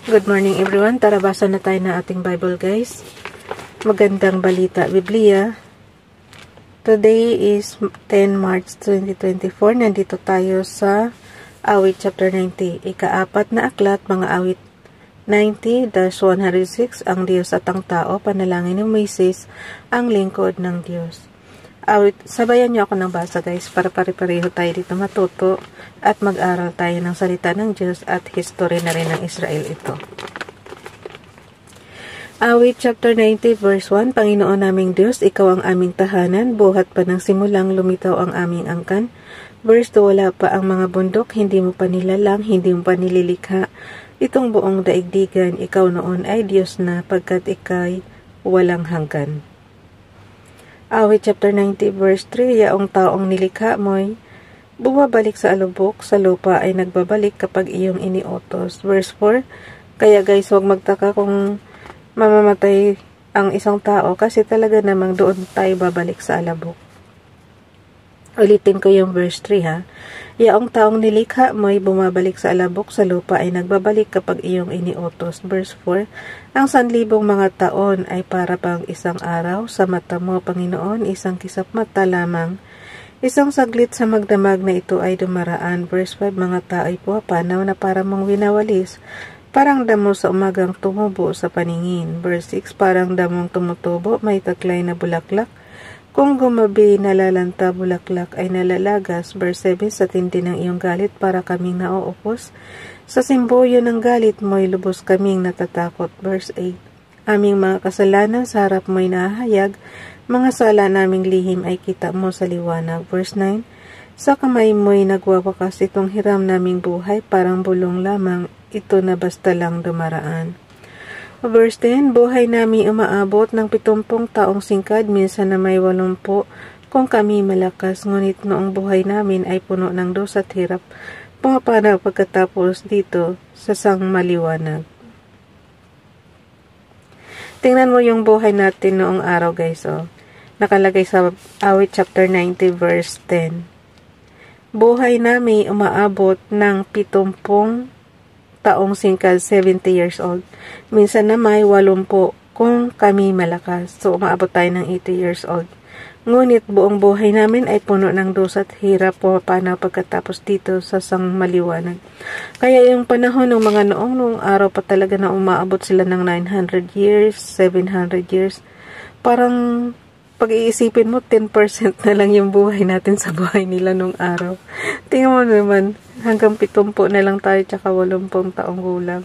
Good morning everyone. Tara basa na tayo na ating Bible guys. Magandang balita Biblia. Today is 10 March 2024. Nandito tayo sa awit chapter 90. Ika-4 na aklat, mga awit 90-106. Ang Diyos at ang tao, panalangin ni Moises, ang lingkod ng Diyos. Awit, sabayan niyo ako ng basa guys para pare-pareho tayo dito matuto at mag-aral tayo ng salita ng Diyos at history na rin ng Israel ito. Awit chapter 90 verse 1. Panginoon naming Diyos, ikaw ang aming tahanan, buhat pa ng simulang lumitaw ang aming angkan. Verse 2. Wala pa ang mga bundok, hindi mo pa nilalang, hindi mo pa nililikha. Itong buong daigdigan, ikaw noon ay Diyos na, pagkat ikay walang hanggan. Awit chapter 90 verse 3. Yaong taong nilikha mo'y bumabalik sa alubok, sa lupa ay nagbabalik kapag iyong iniutos. Verse 4. Kaya guys, huwag magtaka kung mamamatay ang isang tao kasi talaga namang doon tayo babalik sa alabok. Ulitin ko yung verse 3 ha. Yaong taong nilikha mo'y bumabalik sa alabok, sa lupa ay nagbabalik kapag iyong iniutos. Verse 4. Ang 1,000 mga taon ay para bang isang araw sa mata mo, Panginoon, isang kisap mata lamang. Isang saglit sa magdamag na ito ay dumaraan. Verse 5. Mga tao ay pumapanaw na para mong winawalis, parang damo sa umagang tumubo sa paningin. Verse 6. Parang damong tumutubo, may taklay na bulaklak. Kung gumabi nalalanta bulaklak ay nalalagas. Verse 7. Sa tindi ng iyong galit para kaming nauupos. Sa simboyo ng galit mo'y lubos kaming natatakot. Verse 8. Aming mga kasalanan sa harap mo'y nahahayag. Mga sala naming lihim ay kita mo sa liwanag. Verse 9. Sa kamay mo'y nagwawakas itong hiram naming buhay, parang bulong lamang ito na basta lang dumaraan. Verse 10. Buhay namin umaabot ng 70 taong singkad, minsan na may 80 kung kami malakas, ngunit noong buhay namin ay puno ng dos at hirap, pumapanaw pagkatapos dito sa sang maliwanag. Tingnan mo yung buhay natin noong araw guys. Nakalagay sa awit chapter 90 verse 10. Buhay namin umaabot ng 70 taong singkad, 70 years old. Minsan na may 80 kung kami malakas. So, umaabot tayo ng 80 years old. Ngunit buong buhay namin ay puno ng dos at hirap, pumapanaw pagkatapos dito sa sang maliwanag. Kaya yung panahon ng mga noong araw pa talaga na umaabot sila ng 900 years, 700 years. Parang pag-iisipin mo, 10% na lang yung buhay natin sa buhay nila nung araw. Tingnan mo naman, hanggang 70 na lang tayo, tsaka 80 taong gulang.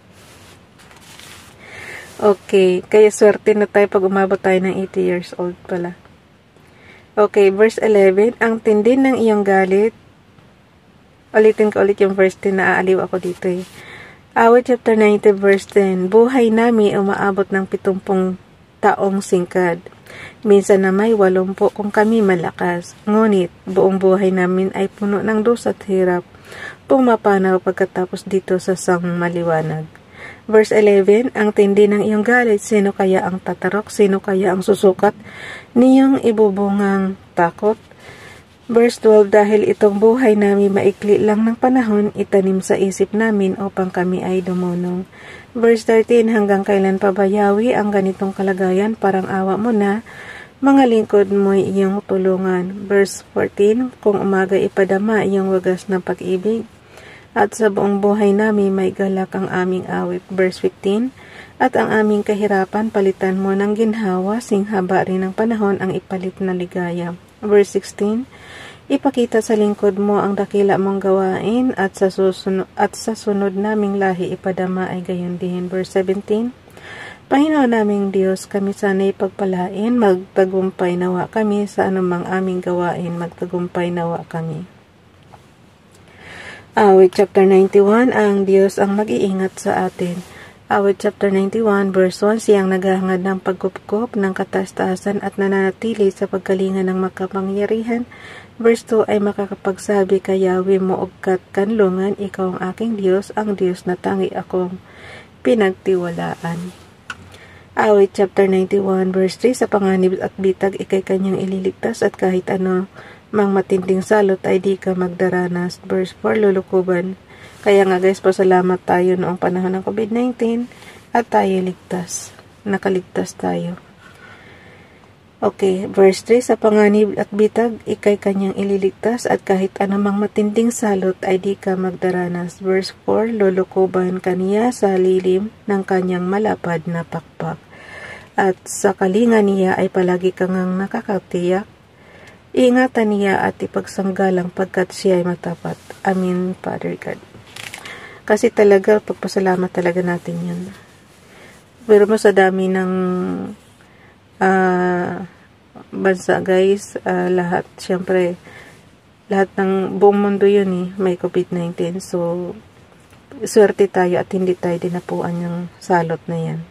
Okay, kaya swerte na tayo pag umabot tayo ng 80 years old pala. Okay, verse 11. Ang tindi ng iyong galit. Ulitin ko ulit yung verse 10, naaaliw ako dito eh. Awit chapter 90 verse 10. Buhay namin umaabot ng 70 taong singkad. Minsan na may 80 kung kami malakas. Ngunit buong buhay namin ay puno ng dos at hirap, pumapanaw pagkatapos dito sa sang maliwanag. Verse 11. Ang tindi ng iyong galit, sino kaya ang tatarok? Sino kaya ang susukat niyong ibubungang takot? Verse 12. Dahil itong buhay namin maikli lang ng panahon, itanim sa isip namin upang kami ay dumunong. Verse 13. Hanggang kailan pabayawi ang ganitong kalagayan? Parang awa mo na, mga lingkod mo'y iyong tulungan. Verse 14. Kung umaga ipadama iyong wagas ng pag-ibig, at sa buong buhay namin may galak ang aming awit. Verse 15. At ang aming kahirapan palitan mo ng ginhawa, singhaba rin ng panahon ang ipalit na ligaya. Verse 16. Ipakita sa lingkod mo ang dakila mong gawain, at sa sunod naming lahi ipadama ay gayon din. Verse 17. Panginoon naming Diyos, kami sana'y pagpalain, magtagumpay nawa kami sa anumang aming gawain, magtagumpay nawa kami. Awit chapter 91. Ang Diyos ang mag-iingat sa atin. Awit chapter 91 verse 1. Siyang naghahangad ng pagkupkop ng kataas-taasan at nananatili sa pagkalinga ng makapangyarihan. Verse 2 ay makakapagsabi, kayawi mo ugkat kanlungan, ikaw ang aking Diyos, ang Diyos na tangi akong pinagtiwalaan. Awit chapter 91 verse 3. Sa panganib at bitag ikay kanyang ililigtas, at kahit ano mang matinding salot ay di ka magdaranas. Verse 4. Lulukuban Kaya nga guys, pasalamat tayo noong panahon ng COVID-19 at tayo ligtas. Nakaligtas tayo. Okay, verse 3, sa panganib at bitag, ikay kanyang ililigtas at kahit anumang matinding salot ay di ka magdaranas. Verse 4, lulukuban kaniya sa lilim ng kanyang malapad na pakpak. At sa kalinga niya ay palagi kang nakakatiyak. Ingatan niya at ipagsanggalang pagkat siya ay matapat. Amen, Father God. Kasi talaga, pagpasalamat talaga natin yun. Pero mo sa dami ng bansa guys, lahat, syempre lahat ng buong mundo yun may COVID-19, so swerte tayo at hindi tayo dinapuan yung salot na yan.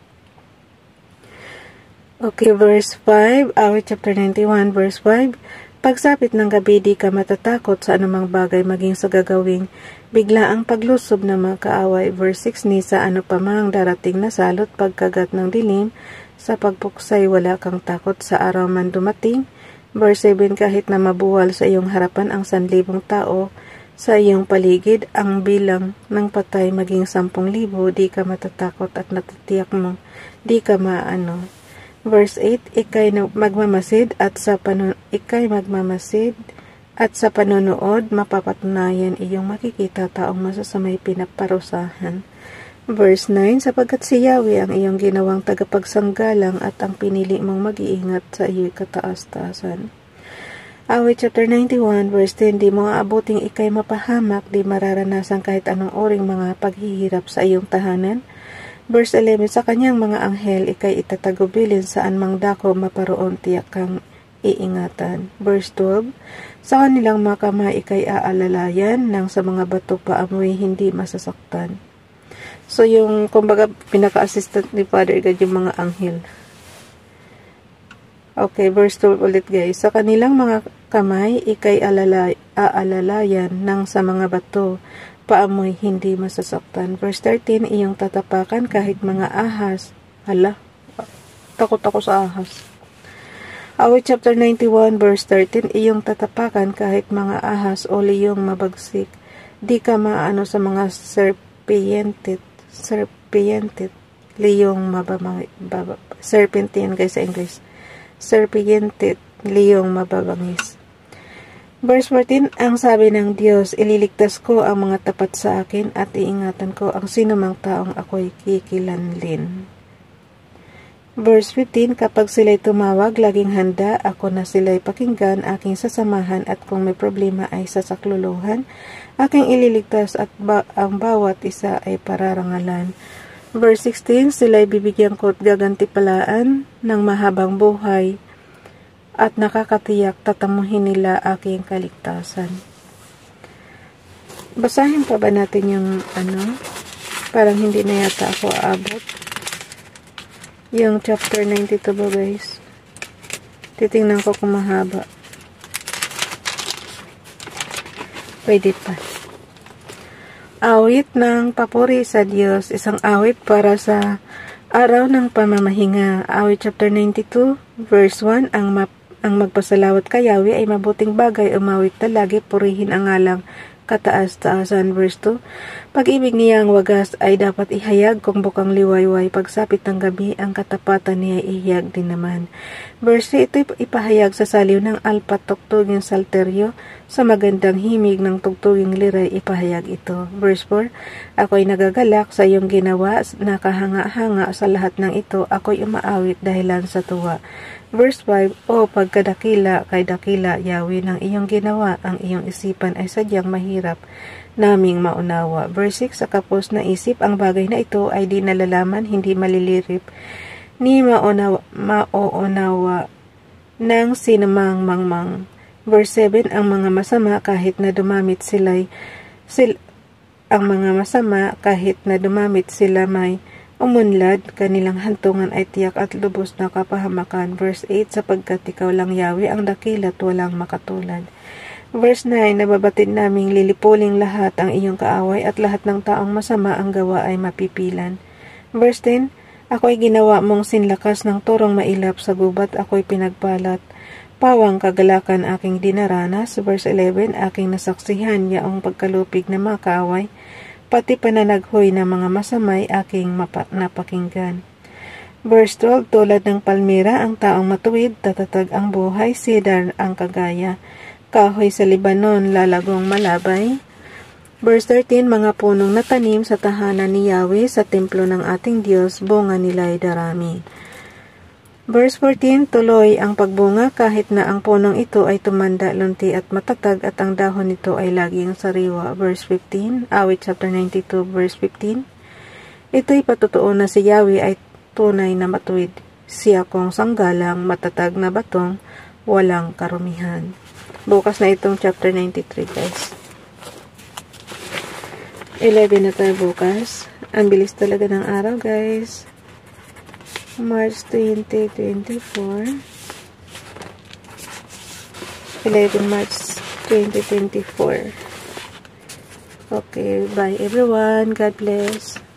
Okay, verse 5, awit chapter 91, verse 5, pagsapit ng gabi di ka matatakot sa anumang bagay maging sa gagawing bigla ang paglusob ng mga kaaway. Verse 6, ni sa ano pa mang darating na salot pagkagat ng dilim, sa pagpuksay wala kang takot sa araw man dumating. Verse 7, kahit na mabuwal sa iyong harapan ang 1,000 tao, sa iyong paligid ang bilang ng patay maging 10,000, di ka matatakot at natatiyak mo, di ka maano. Verse 8, ikay magmamasid at sa panonood mapapatunayan iyong makikita taong masasamay pinaparusahan. Verse 9, sapagkat si Yahweh ang iyong ginawang tagapagsanggalang at ang pinili mong mag-iingat sa iyo'y kataas-taasan. Awit chapter 91, verse 10, di mo aabuting ikay mapahamak, di mararanasan kahit anong oring mga paghihirap sa iyong tahanan. Verse 11, sa kanyang mga anghel, ikay itatagubilin saan mang dako maparoon tiyak kang iingatan. Verse 12, sa kanilang mga kamay ikay aalalayan, nang sa mga bato paamoy hindi masasaktan. So, yung, kumbaga, pinaka-assistant ni Father God, yung mga anghel. Okay, verse 12 ulit guys. Sa kanilang mga kamay, ikay aalalayan, nang sa mga bato, paamoy hindi masasaktan. Verse 13, iyong tatapakan kahit mga ahas. Hala, takot ako sa ahas. Awit chapter 91, verse 13, iyong tatapakan kahit mga ahas o liyong mabagsik. Di ka maano sa mga serpiente, liyong serpentine guys sa English. Serpiente, liyong mababangis. Verse 14, ang sabi ng Diyos, ililigtas ko ang mga tapat sa akin at iingatan ko ang sinumang taong ako'y kikilanlin. Verse 15, kapag sila'y tumawag, laging handa, ako na sila'y pakinggan, aking sasamahan at kung may problema ay sasakluluhan, aking ililigtas at ang bawat isa ay pararangalan. Verse 16, sila'y bibigyan ko at gagantipalaan ng mahabang buhay at nakakatiyak tatamuhin nila aking kaligtasan. Basahin pa ba natin yung parang hindi na yata ako aabot. Yung chapter 92 ba guys? Titingnan ko kung mahaba. Pwede pa. Awit ng papuri sa Diyos. Isang awit para sa araw ng pamamahinga. Awit chapter 92 verse 1. Ang magpasalawat kay Yahweh ay mabuting bagay. Umawit na lagi, purihin ang ngalang kataas-taasan. Verse 2, pag-ibig niya ang wagas ay dapat ihayag kung bukang liwayway. Pagsapit ng gabi, ang katapatan niya ihayag din naman. Verse 3, ito ipahayag sa saliw ng alpat, tugtuging salteryo, sa magandang himig ng tugtuging liray, ipahayag ito. Verse 4, ako'y nagagalak sa iyong ginawa, nakahanga-hanga sa lahat ng ito, ako'y umaawit dahilan sa tuwa. Verse 5, o pagkadakila kay dakila, Yahweh, ng iyong ginawa, ang iyong isipan ay sadyang mahirap naming maunawa. Verse 6, sa kapos na isip, ang bagay na ito ay di nalalaman, hindi malilirip, ni mauunawa ng sinamang mangmang. Verse 7, ang mga masama kahit na dumamit sila may umunlad, kanilang hantungan ay tiyak at lubos na kapahamakan. Verse 8, sapagkat ikaw lang Yahweh ang dakila at walang makatulad. Verse 9, nababatid naming lilipuling lahat ang iyong kaaway at lahat ng taong masama ang gawa ay mapipilan. Verse 10, ako'y ginawa mong sinlakas ng turong mailap sa gubat, ako'y pinagbalat Pawang kagalakan aking dinaranas. Verse 11, aking nasaksihan yaong pagkalupig na mga kaaway, pati pananaghoy ng mga masamay aking napakinggan. Verse 12, tulad ng palmira ang taong matuwid, tatatag ang buhay, cedar ang kagaya, kahoy sa Libanon, lalagong malabay. Verse 13, mga punong natanim sa tahanan ni Yahweh, sa templo ng ating Diyos, bunga nila'y darami. Verse 14, tuloy ang pagbunga kahit na ang punong ito ay tumanda, lunti at matatag at ang dahon nito ay laging sariwa. Verse 15, Awit chapter 92 verse 15, ito'y patutuo na si Yahweh ay tunay na matuwid. Siya kong sanggalang, matatag na batong, walang karumihan. Bukas na itong chapter 93 guys. 11 na tayo bukas. Ang bilis talaga ng araw guys. March 2024. 11 March 2024. Okay, bye everyone. God bless.